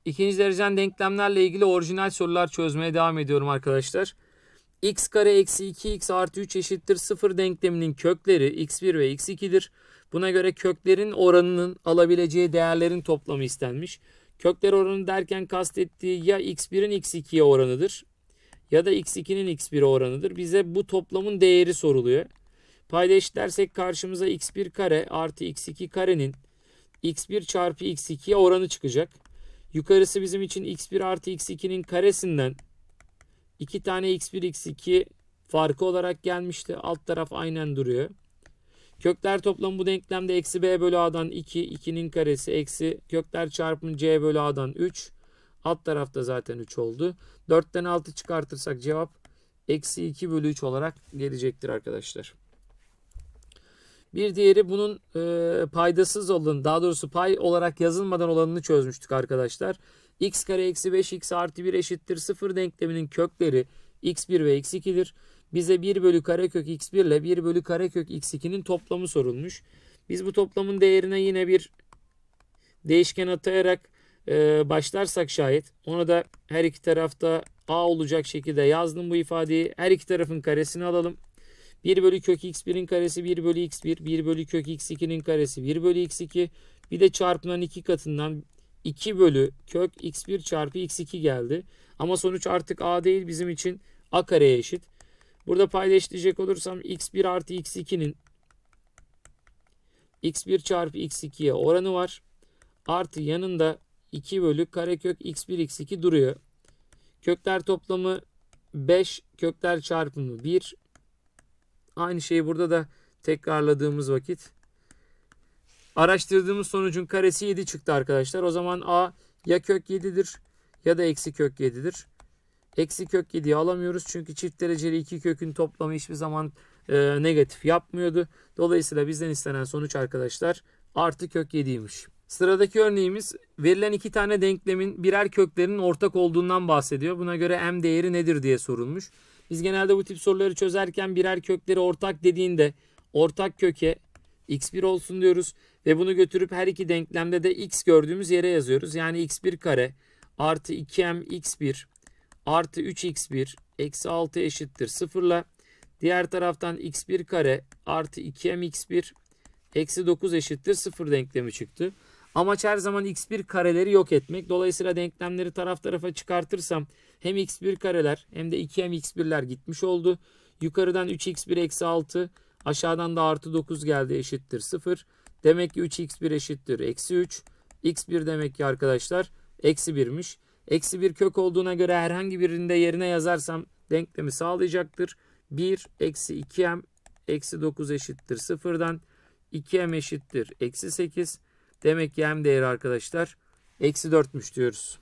İkinci derecen denklemlerle ilgili orijinal sorular çözmeye devam ediyorum arkadaşlar. X kare eksi 2x artı 3 eşittir 0 denkleminin kökleri x1 ve x2'dir. Buna göre köklerin oranının alabileceği değerlerin toplamı istenmiş. Kökler oranı derken kastettiği ya x1'in x2'ye oranıdır ya da x2'nin x1'e oranıdır. Bize bu toplamın değeri soruluyor. Payda eşitlersek karşımıza x1 kare artı x2 karenin x1 çarpı x2'ye oranı çıkacak. Yukarısı bizim için x1 artı x2'nin karesinden 2 tane x1 x2 farkı olarak gelmişti. Alt taraf aynen duruyor. Kökler toplamı bu denklemde eksi b bölü a'dan 2, 2'nin karesi eksi kökler çarpımı c bölü a'dan 3. Alt tarafta zaten 3 oldu. 4'ten 6 çıkartırsak cevap eksi 2 bölü 3 olarak gelecektir arkadaşlar. Bir diğeri bunun paydasız olanı, daha doğrusu pay olarak yazılmadan olanını çözmüştük arkadaşlar. X kare eksi 5x artı 1 eşittir 0 denkleminin kökleri x1 ve x2'dir. Bize 1 bölü karekök x1 ile 1 bölü karekök x2'nin toplamı sorulmuş. Biz bu toplamın değerine yine bir değişken atayarak başlarsak şayet, ona da her iki tarafta a olacak şekilde yazdım bu ifadeyi. Her iki tarafın karesini alalım. 1 bölü kök x1'in karesi 1 bölü x1, 1 bölü kök x2'nin karesi 1 bölü x2. Bir de çarpılan 2 katından 2 bölü kök x1 çarpı x2 geldi. Ama sonuç artık a değil, bizim için a kareye eşit. Burada paydaşlayacak olursam x1 artı x2'nin x1 çarpı x2'ye oranı var. Artı yanında 2 bölü karekök x1 x2 duruyor. Kökler toplamı 5, kökler çarpımı 1. Aynı şeyi burada da tekrarladığımız vakit araştırdığımız sonucun karesi 7 çıktı arkadaşlar. O zaman a ya kök 7'dir ya da eksi kök 7'dir. Eksi kök 7'yi alamıyoruz çünkü çift dereceli iki kökün toplamı hiçbir zaman negatif yapmıyordu. Dolayısıyla bizden istenen sonuç arkadaşlar artı kök 7'ymiş. Sıradaki örneğimiz verilen iki tane denklemin birer köklerinin ortak olduğundan bahsediyor. Buna göre m değeri nedir diye sorulmuş. Biz genelde bu tip soruları çözerken birer kökleri ortak dediğinde ortak köke x1 olsun diyoruz. Ve bunu götürüp her iki denklemde de x gördüğümüz yere yazıyoruz. Yani x1 kare artı 2m x1 artı 3x1 eksi 6 eşittir 0'la. Diğer taraftan x1 kare artı 2m x1 eksi 9 eşittir 0 denklemi çıktı. Amaç her zaman x1 kareleri yok etmek. Dolayısıyla denklemleri taraf tarafa çıkartırsam hem x1 kareler hem de 2m x1'ler gitmiş oldu. Yukarıdan 3x1 eksi 6, aşağıdan da artı 9 geldi, eşittir 0. Demek ki 3x1 eşittir eksi 3. x1 demek ki arkadaşlar eksi 1'miş. Eksi 1 kök olduğuna göre herhangi birinde yerine yazarsam denklemi sağlayacaktır. 1 eksi 2m eksi 9 eşittir 0'dan 2m eşittir eksi 8. Demek ki m değeri arkadaşlar eksi 4'müş diyoruz.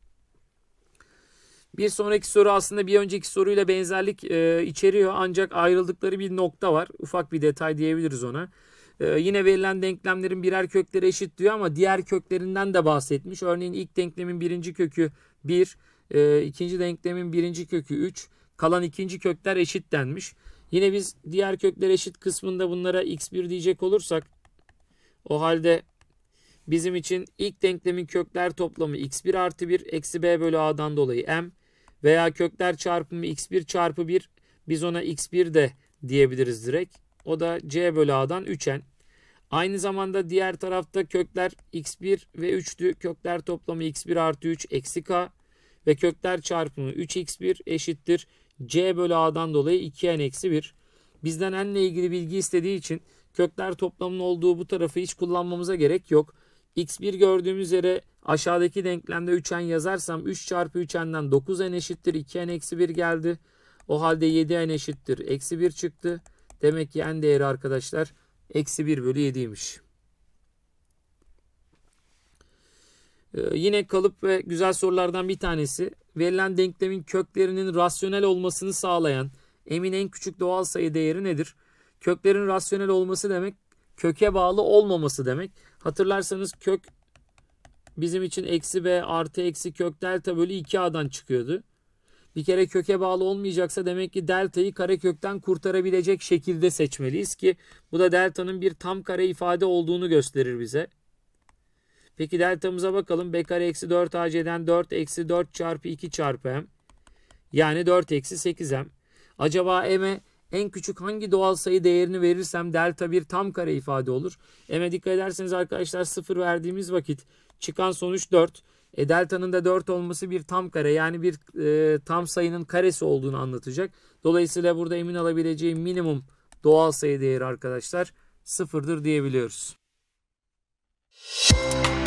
Bir sonraki soru aslında bir önceki soruyla benzerlik içeriyor. Ancak ayrıldıkları bir nokta var. Ufak bir detay diyebiliriz ona. Yine verilen denklemlerin birer kökleri eşit diyor ama diğer köklerinden de bahsetmiş. Örneğin ilk denklemin birinci kökü 1, ikinci denklemin birinci kökü 3, kalan ikinci kökler eşit denmiş. Yine biz diğer kökler eşit kısmında bunlara x1 diyecek olursak, o halde bizim için ilk denklemin kökler toplamı x1 artı 1 eksi b bölü a'dan dolayı m veya kökler çarpımı x1 çarpı 1, biz ona x1 de diyebiliriz direkt. O da c bölü a'dan 3n. Aynı zamanda diğer tarafta kökler x1 ve 3'tü. Kökler toplamı x1 artı 3 eksi k ve kökler çarpımı 3x1 eşittir c bölü a'dan dolayı 2n eksi 1. Bizden n ile ilgili bilgi istediği için kökler toplamının olduğu bu tarafı hiç kullanmamıza gerek yok. x1 gördüğümüz yere aşağıdaki denklemde 3n yazarsam 3 çarpı 3n'den 9n eşittir 2n eksi 1 geldi. O halde 7n eşittir eksi 1 çıktı. Demek ki n değeri arkadaşlar eksi 1 bölü 7'ymiş. Yine kalıp ve güzel sorulardan bir tanesi. Verilen denklemin köklerinin rasyonel olmasını sağlayan m'in en küçük doğal sayı değeri nedir? Köklerin rasyonel olması demek köke bağlı olmaması demek. Hatırlarsanız kök bizim için eksi b artı eksi kök delta bölü 2a'dan çıkıyordu. Bir kere köke bağlı olmayacaksa demek ki deltayı karekökten kurtarabilecek şekilde seçmeliyiz ki bu da delta'nın bir tam kare ifade olduğunu gösterir bize. Peki deltamıza bakalım. B kare eksi 4 AC'den 4 eksi 4 çarpı 2 çarpı M. Yani 4 eksi 8M. Acaba M'e en küçük hangi doğal sayı değerini verirsem delta bir tam kare ifade olur? M'e dikkat ederseniz arkadaşlar 0 verdiğimiz vakit çıkan sonuç 4. Delta'nın da 4 olması bir tam kare, yani bir tam sayının karesi olduğunu anlatacak. Dolayısıyla burada emin alabileceğim minimum doğal sayı değeri arkadaşlar 0'dır diyebiliyoruz.